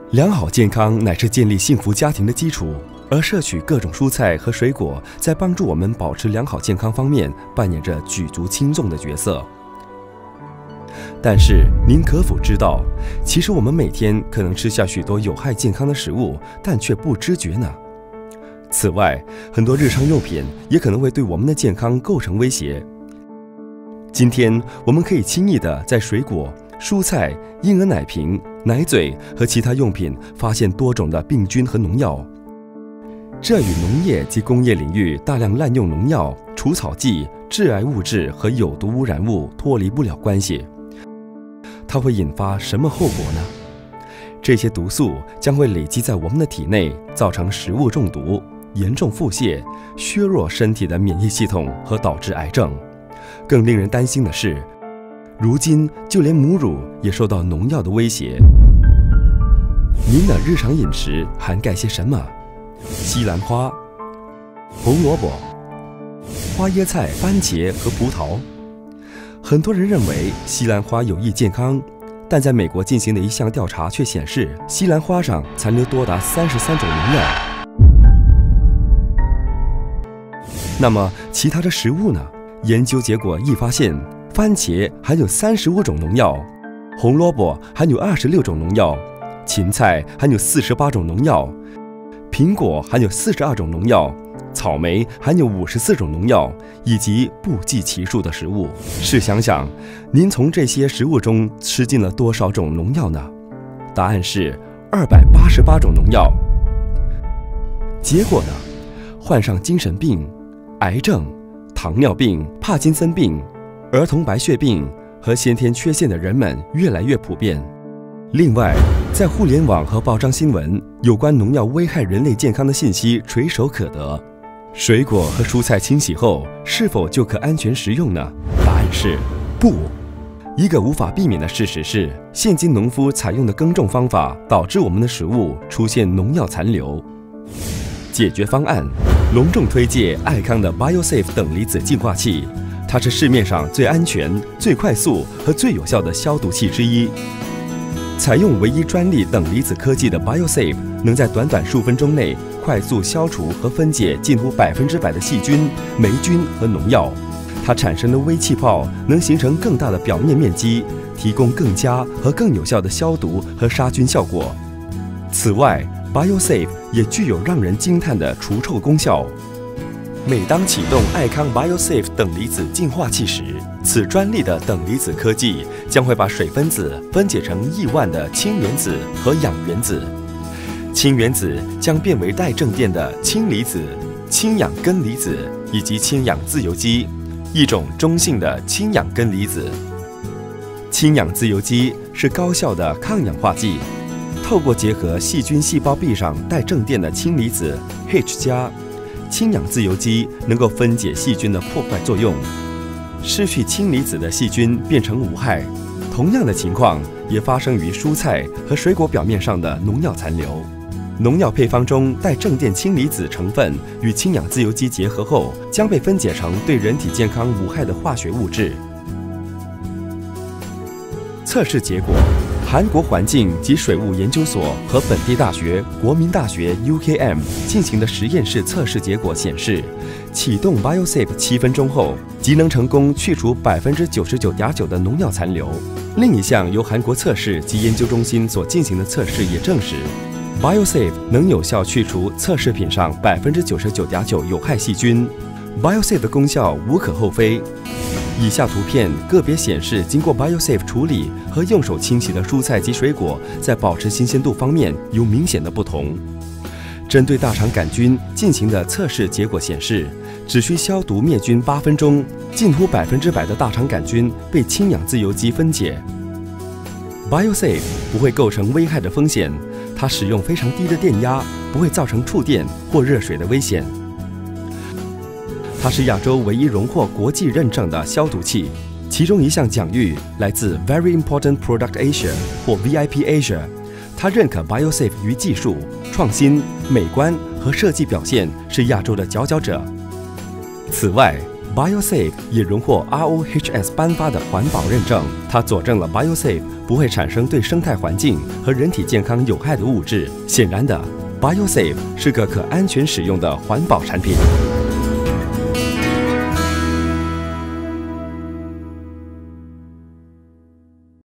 良好健康乃是建立幸福家庭的基础，而摄取各种蔬菜和水果在帮助我们保持良好健康方面扮演着举足轻重的角色。但是您可否知道，其实我们每天可能吃下许多有害健康的食物，但却不知觉呢？此外，很多日常用品也可能会对我们的健康构成威胁。今天我们可以轻易地在水果、蔬菜、婴儿奶瓶、奶嘴和其他用品发现多种的病菌和农药，这与农业及工业领域大量滥用农药、除草剂、致癌物质和有毒污染物脱离不了关系。它会引发什么后果呢？这些毒素将会累积在我们的体内，造成食物中毒、严重腹泻、削弱身体的免疫系统和导致癌症。更令人担心的是，如今就连母乳也受到农药的威胁。您的日常饮食涵盖些什么？西兰花、红萝卜、花椰菜、番茄和葡萄。很多人认为西兰花有益健康，但在美国进行的一项调查却显示，西兰花上残留多达33种农药。那么其他的食物呢？研究结果亦发现，番茄含有35种农药，红萝卜含有26种农药，芹菜含有48种农药，苹果含有42种农药，草莓含有54种农药，以及不计其数的食物。试想想，您从这些食物中吃进了多少种农药呢？答案是288种农药。结果呢？患上精神病、癌症、糖尿病、帕金森病、儿童白血病和先天缺陷的人们越来越普遍。另外，在互联网和报章新闻，有关农药危害人类健康的信息垂手可得。水果和蔬菜清洗后，是否就可安全食用呢？答案是不。一个无法避免的事实是，现今农夫采用的耕种方法导致我们的食物出现农药残留。解决方案：隆重推介爱康的 BioSafe 等离子净化器，它是市面上最安全、最快速和最有效的消毒器之一。采用唯一专利等离子科技的 BioSafe 能在短短数分钟内快速消除和分解近乎100%的细菌、霉菌和农药。它产生的微气泡能形成更大的表面面积，提供更佳和更有效的消毒和杀菌效果。此外， BioSafe 也具有让人惊叹的除臭功效。每当启动爱康 BioSafe 等离子净化器时，此专利的等离子科技将会把水分子分解成亿万的氢原子和氧原子，氢原子将变为带正电的氢离子、氢氧根离子以及氢氧自由基，一种中性的氢氧根离子。氢氧自由基是高效的抗氧化剂，透过结合细菌细胞壁上带正电的氢离子 H+，氢氧自由基能够分解细菌的破坏作用，失去氢离子的细菌变成无害。同样的情况也发生于蔬菜和水果表面上的农药残留。农药配方中带正电氢离子成分与氢氧自由基结合后，将被分解成对人体健康无害的化学物质。测试结果：韩国环境及水务研究所和本地大学国民大学 UKM 进行的实验室测试结果显示，启动 BioSafe 7分钟后，即能成功去除99.9%的农药残留。另一项由韩国测试及研究中心所进行的测试也证实， BioSafe 能有效去除测试品上99.9%有害细菌。BioSafe 的功效无可厚非。以下图片个别显示，经过 BioSafe 处理和用手清洗的蔬菜及水果，在保持新鲜度方面有明显的不同。针对大肠杆菌进行的测试结果显示，只需消毒灭菌8分钟，近乎100%的大肠杆菌被氢氧自由基分解。BioSafe 不会构成危害的风险，它使用非常低的电压，不会造成触电或热水的危险。它是亚洲唯一荣获国际认证的消毒器，其中一项奖誉来自 Very Important Product Asia 或 VIP Asia。它认可 BioSafe 于技术、创新、美观和设计表现是亚洲的佼佼者。此外 BioSafe 也荣获 ROHS 颁发的环保认证，它佐证了 BioSafe 不会产生对生态环境和人体健康有害的物质。显然的，BioSafe 是个可安全使用的环保产品。